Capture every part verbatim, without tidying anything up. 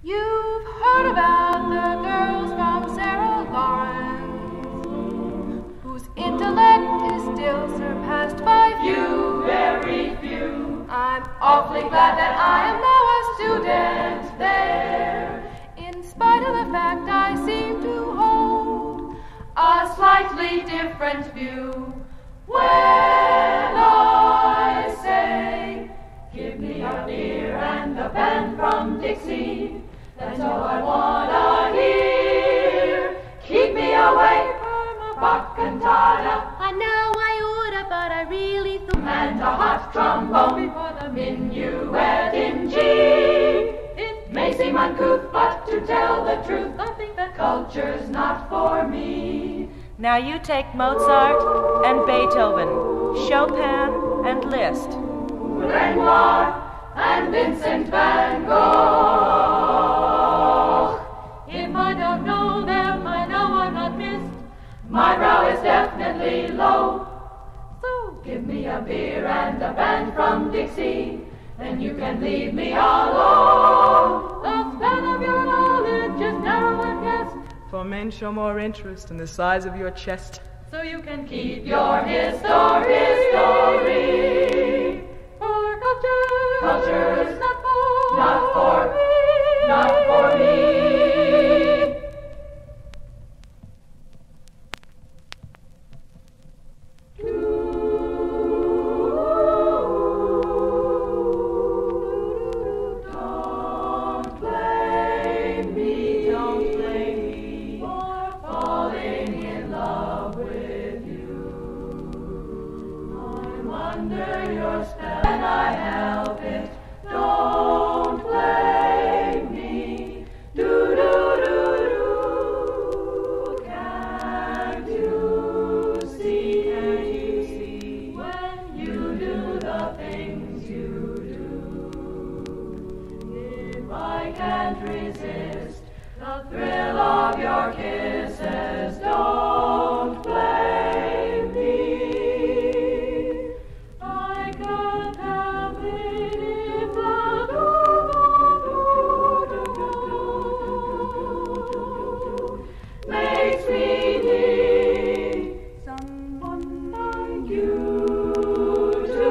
You've heard about the girls from Sarah whose intellect is still surpassed by few, very few. I'm awfully glad that I am now a student there, in spite of the fact I seem to hold a slightly different view. When I say, give me a beer and a pen from Dixie, that's all I wanna hear. Keep me away from a baccantada. I know I oughta, but I really thought. And a hot trombone before the minuet in G. It may seem uncouth, but to tell the truth, I think that culture's not for me. Now you take Mozart and Beethoven, Chopin and Liszt, Renoir and Vincent van Gogh. If I don't know them, I know I'm not missed. My brow is definitely low. So give me a beer and a band from Dixie, then you can leave me alone. The span of your knowledge is narrow and guessed, for men show more interest in the size of your chest. so you can keep your history, history. For culture, culture's not for, not for, not for me. Don't blame me, don't blame me for falling in love with you. I'm under your spell and I help it. Don't blame me. Do do do do. Can't you see? Can't you see when you do the things you do? If I can't resist the thrill of your kisses, don't blame me. I can't help it if the do-do-do-do-do makes me need someone like you to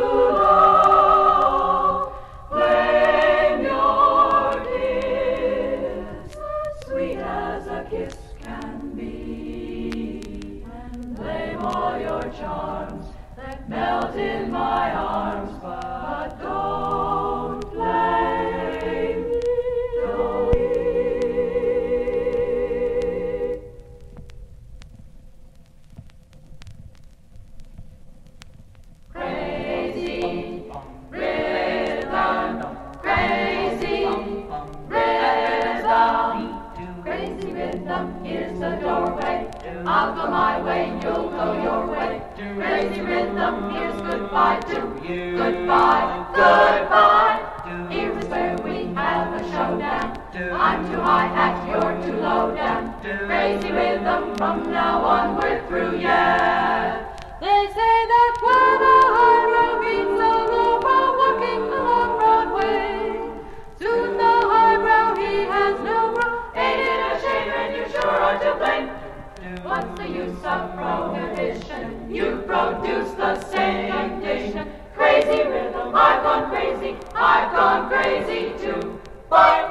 love. Blame your kiss, sweet as a kiss can be, and blame all your charms that melt in my arms, but don't blame me, don't. Crazy rhythm, crazy rhythm, crazy rhythm, here's the doorway. I'll go my way, you'll go your way. Crazy rhythm, here's goodbye to you. Goodbye, goodbye. Here is where we have a showdown. I'm too high hat, you're too low down. Crazy rhythm, from now on we're through, yeah. They say that when a high road beats so low while walking along Broadway, soon the highbrow he has no brow. Ain't it a shame, and you sure are to blame? What's the use of prohibition? You produce the same condition. Crazy rhythm, I've gone crazy, I've gone crazy too. Bye.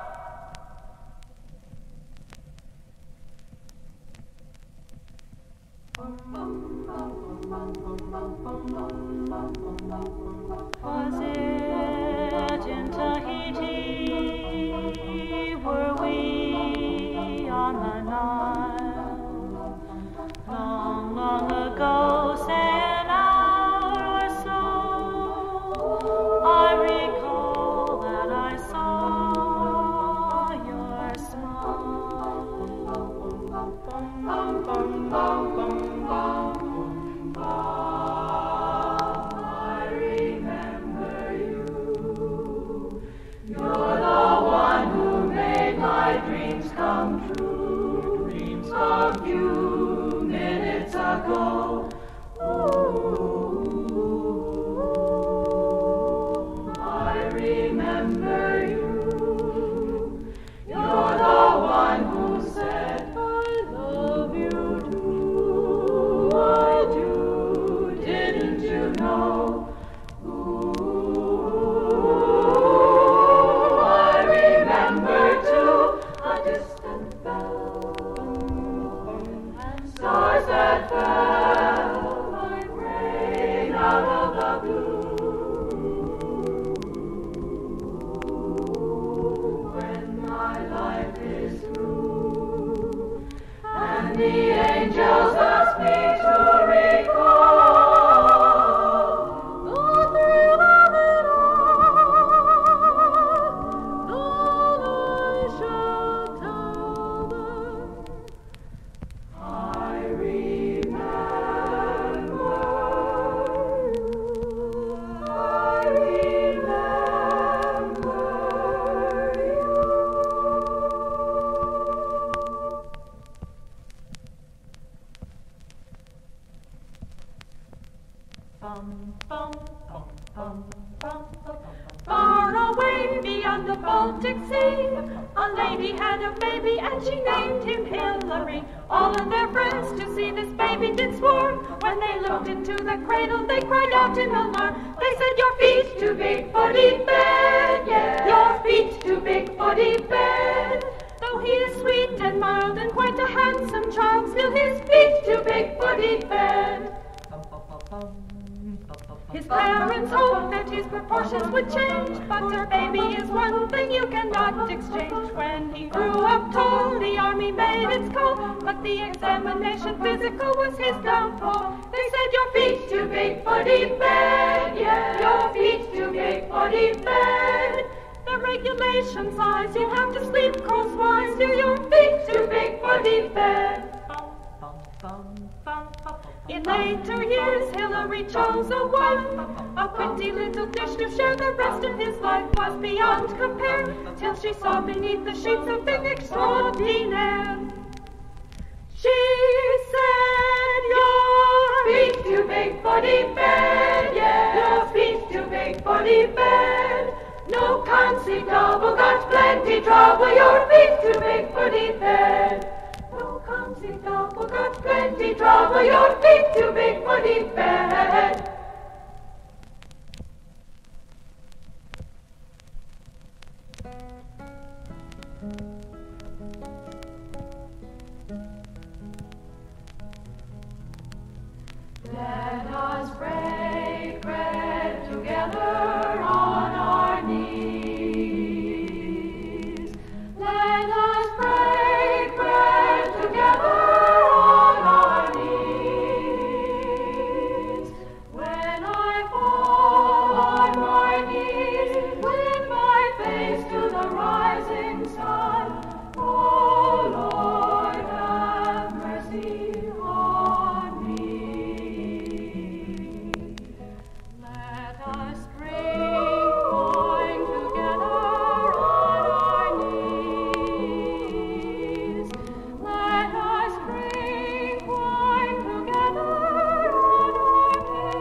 Was it in Tahiti? Were we on the Nile? Long, long ago, say an hour or so, I recall that I saw Far away beyond the Baltic Sea, a lady had a baby and she named him Hillary. All of their friends to see this baby did swarm. When they looked into the cradle, they cried out in alarm. They said, "Your feet too big for the bed, yeah. Your feet too big for the bed." Though he is sweet and mild and quite a handsome child, still his feet too big for the bed. His parents hoped that his proportions would change, but their baby is one thing you cannot exchange. When he grew up tall, the army made its call, but the examination physical was his downfall. They said, "Your feet too big for the bed, yeah. Your feet too big for the bed. The regulation size, you have to sleep crosswise. Do your feet too big for the bed." In later years, Hillary chose a wife, a pretty little dish to share the rest of his life was beyond compare, till she saw beneath the sheets something extraordinaire. She said, "Your feet too big for the bed, yeah. Your feet too big for the bed. No can't-see double, got plenty trouble. Your feet too big for the bed. No can't-see double, got plenty trouble. Your feet too big for the bed." Let us break bread together on our knees. Let us break bread together on our knees. When I fall on my knees, with my face to the rising sun, oh Lord, have mercy on me. Let us drink wine together on our knees. Let us drink wine together on our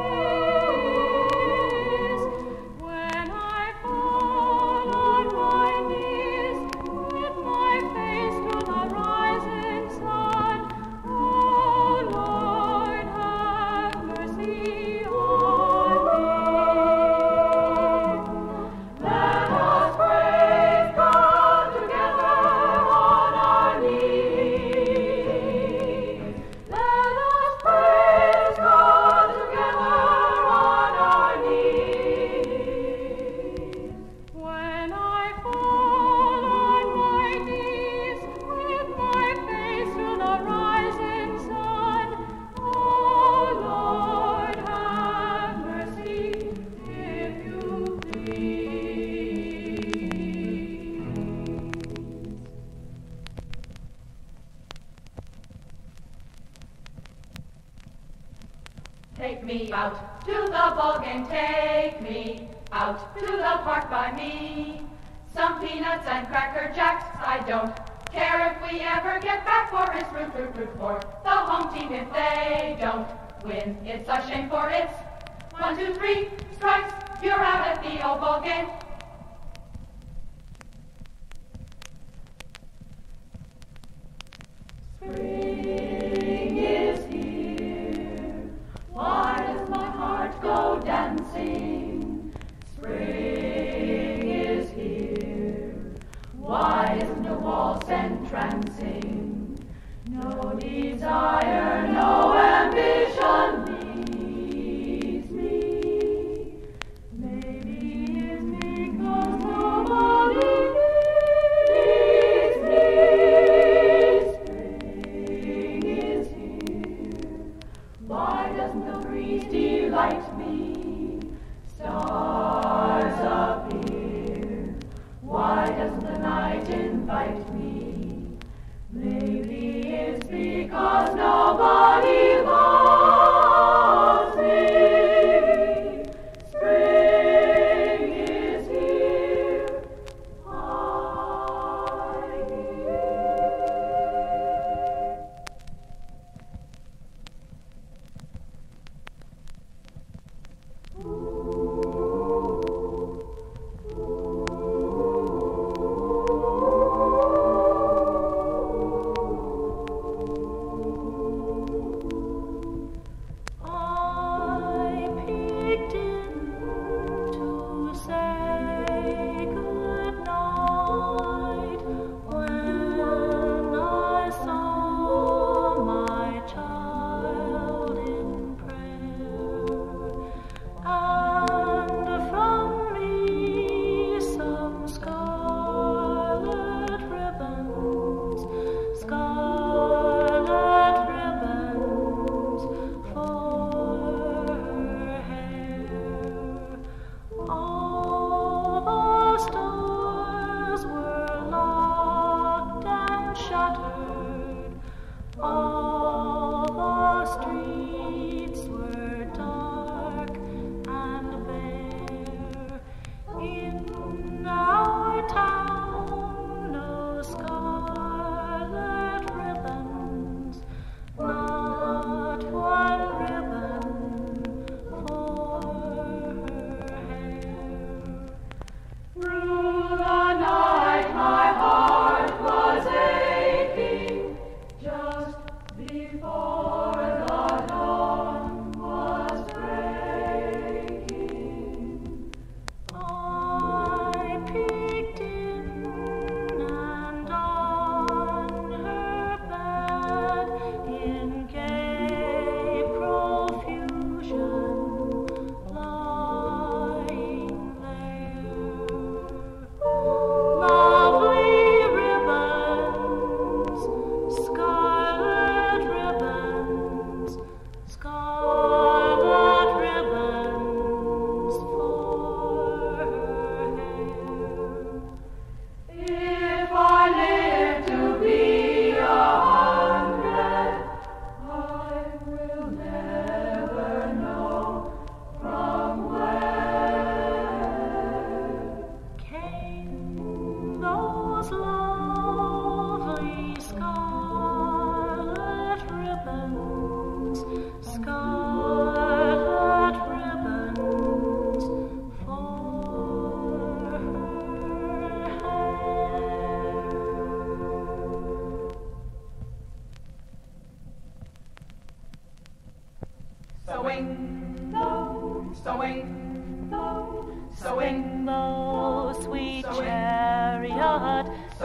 knees. When I fall on my knees, with my face to the rising sun, oh Lord, have mercy on me. Let us praise God together on our knees. Let us praise God together on our knees. When I fall on my knees, with my face to the rising sun, oh Lord, have mercy, if you please. Take me out to the ball game, take me out to the park by me. Some peanuts and cracker jacks, I don't care if we ever get back, for it's root, root, root for the home team if they don't win. It's a shame, for it's one, two, three strikes, you're out at the old ball game. Spring is here. Why does my heart go dancing? Spring is here. Why isn't a waltz entrancing? No desire, no ambition leads me. Maybe it's because nobody needs me. Spring is here. Why doesn't the breeze delight me? Stars appear. Why doesn't the night invite me? Maybe it's because nobody loves me. Spring is here. I hear. Ooh.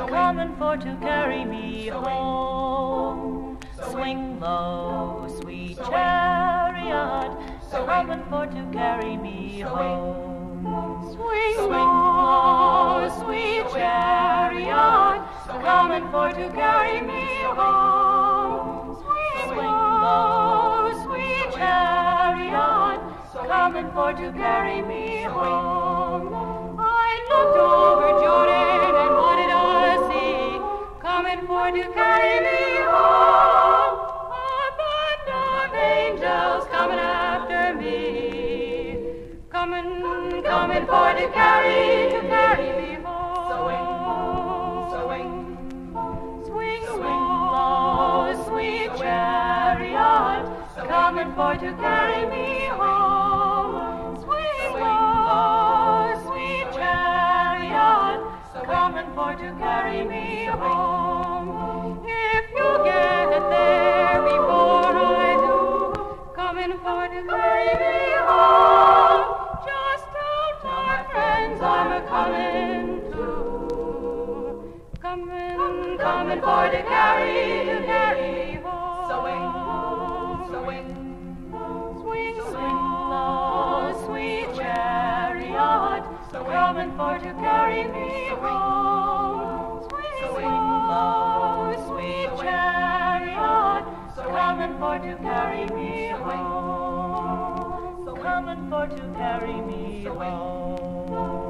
coming for to carry me home. Swing low, sweet chariot, coming for to carry me home. Swing low, sweet chariot, coming for to carry me home. Swing low, sweet chariot, coming for to carry me home. I looked over Jordan, and what did I see? Coming for to carry me home. A band of angels coming after me. Coming, coming for to carry, to carry me home. Swing, swing, swing low, sweet chariot, coming for to carry me home. Swing low, sweet chariot, coming for to carry me home. If you get there before I do, coming for to carry me home, just tell my friends I'm a coming too. Coming, coming for to carry, to carry me home. Swing, swing, swing, swing low, sweet chariot, coming for to carry me home. Swing low, sweet chariot, coming for to carry me home. Coming for to carry me home.